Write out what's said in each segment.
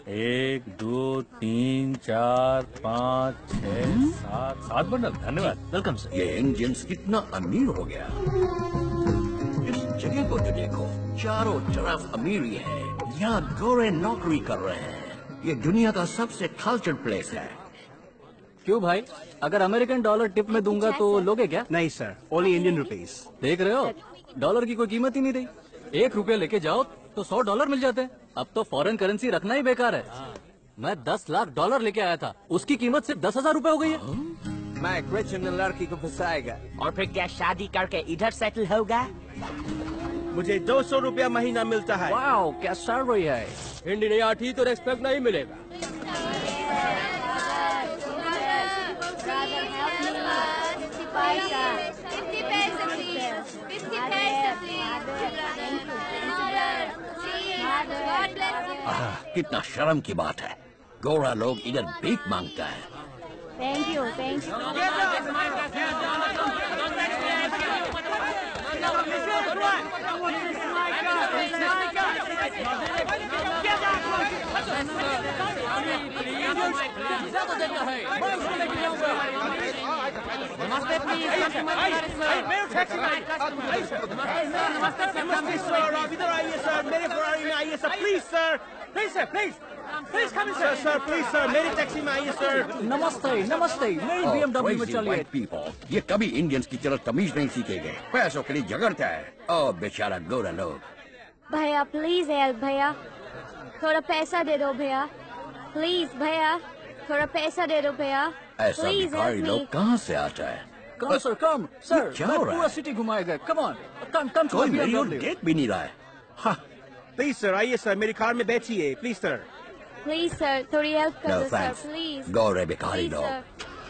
1 2 3 4 5 6 7 bundle. धन्यवाद। Welcome sir. ये Indians कितना अमीर हो गया। इस जगह को जो देखो, चारों तरफ अमीरी है। यहाँ गोरे नौकरी कर रहे हैं। ये दुनिया का सबसे कल्चर्ड प्लेस है। क्यों भाई, अगर अमेरिकन डॉलर टिप में दूंगा तो लोगे क्या? नहीं सर, ओनली इंडियन रुपीस। देख रहे हो, डॉलर की कोई कीमत ही नहीं रही। 1 रुपया लेके जाओ तो $100 मिल जाते हैं। अब तो फॉरेन करेंसी रखना ही बेकार है। मैं 10 लाख डॉलर लेके आया था, उसकी कीमत सिर्फ 10,000 रुपए हो गई है। मैं क्रिश्चियन लड़की को फंसाएगा और फिर क्या शादी करके इधर सेटल होगा? मुझे 200 रुपया महीना मिलता है। वाओ, क्या सैलरी है। हिंदी नहीं आती तो रेस्पेक्ट नहीं मिलेगा। कितना शर्म की बात है, गोरा लोग इधर भीख मांगता है। Thank you, thank you. नमस्ते प्लीज। नमस्ते सर, आप इधर आइए सर, मेरे फरारी में आइए sir, please sir, please sir, please please come in sir. Sir please sir, मेरी टैक्सी में आइए सर। नमस्ते नमस्ते, मेरी BMW में चलिए। पीपल, ये कभी इंडियंस की तरह तमीज नहीं सीखेंगे। पैसों के लिए झगड़ता है। ओ बेचारा गोरा लोग। भैया प्लीज हेल्प भैया, थोड़ा पैसा दे दो भैया, प्लीज भैया, थोड़ा पैसा दे दो भैया, ऐसा प्लीज भिखारी हेल्प लोग मी। कहाँ से आता है? कम सर, कम सर, क्या मैं हो रहा पूरा है? सिटी घुमाएगा। कम ऑन, कम कोई मेरी ओर BMW। देख भी नहीं रहा है। हाँ, प्लीज सर आइए सर, मेरी कार में बैठिए प्लीज सर। प्लीज सर, थोड़ी हेल्प कर नो दो सर, थैंक्स, प्लीज गोरे भिखारी प्लीज लोग। सर।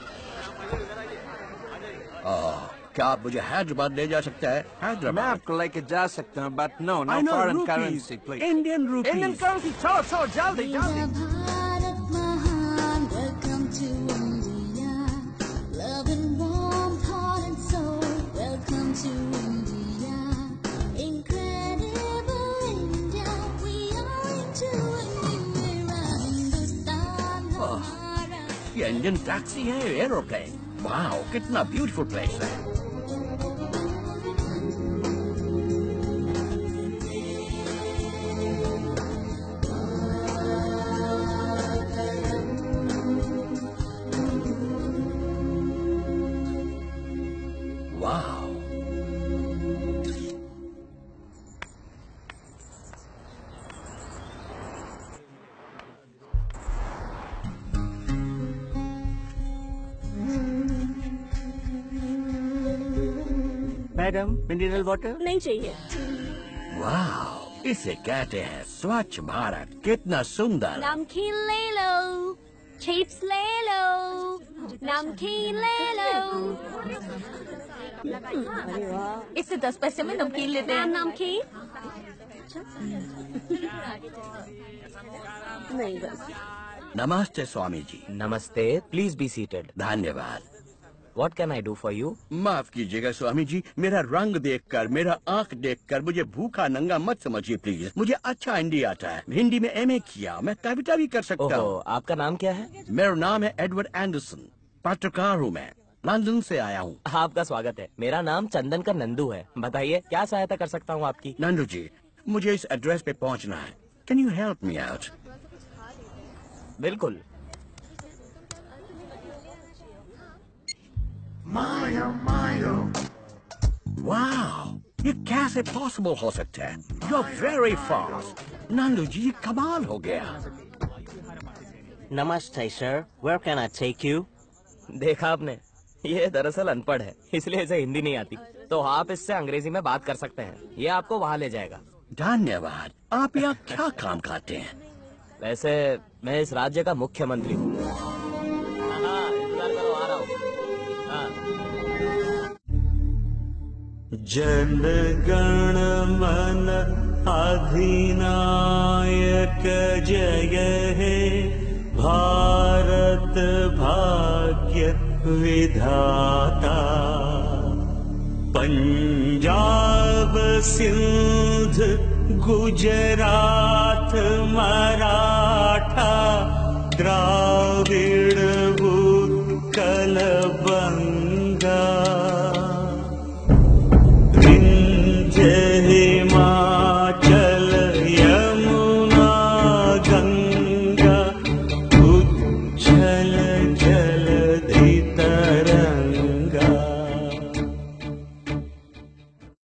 क्या आप मुझे हैदराबाद ले जा सकते हैं? मैं हैदराबाद। आपको लेके जा सकता हूँ, but no I know foreign rupees. Currency please. Indian rupees. Indian currency, चलो चलो जल्दी जल्दी। भारत महान, welcome to India. Love and warmth, heart and soul, welcome to India. Incredible India, we are into a new era. Hindustan हमारा। ये Indian taxi है, aeroplane. वाह, कितना ब्यूटीफुल प्लेस है। वाह, मैडम, मिनरल वाटर। नहीं चाहिए। वाह, इसे कहते हैं स्वच्छ भारत। कितना सुंदर। नमकीन ले लो, चिप्स ले लो, नमकीन ले लो। इससे 10 पैसे में नमकीन लेते हैं। नमकीन नहीं बस। नमस्ते स्वामी जी। नमस्ते, प्लीज बी सीटेड। धन्यवाद। What can I do for you? माफ कीजिएगा स्वामी जी, मेरा रंग देखकर, मेरा आंख देखकर मुझे भूखा नंगा मत समझिए प्लीज। मुझे अच्छा हिंदी आता है, हिंदी में MA किया, मैं कविता भी कर सकता ओहो, हूँ। आपका नाम क्या है? मेरा नाम है एडवर्ड एंडरसन, पत्रकार हूँ मैं, लंदन से आया हूँ। आपका स्वागत है। मेरा नाम चंदन का नंदू है। बताइए क्या सहायता कर सकता हूँ आपकी? नंदू जी, मुझे इस एड्रेस पे पहुँचना है। Can you help me out? बिल्कुल। वाह, ये कैसे पॉसिबल हो सकता है? You are very fast. Nandu ji, ये कमाल हो गया। नमस्ते sir, where can I take you? देखा आपने, ये दरअसल अनपढ़ है, इसलिए इसे हिंदी नहीं आती। तो आप इससे अंग्रेजी में बात कर सकते हैं, ये आपको वहाँ ले जाएगा। धन्यवाद। आप यहाँ क्या काम करते हैं? वैसे मैं इस राज्य का मुख्यमंत्री हूँ। इंतजार करो, आ रहा हूँ। जन गण मन अधिनायक जय हे, भारत भाग्य विधाता। पंजाब सिंध गुजरात मराठा, द्राविड उत्कल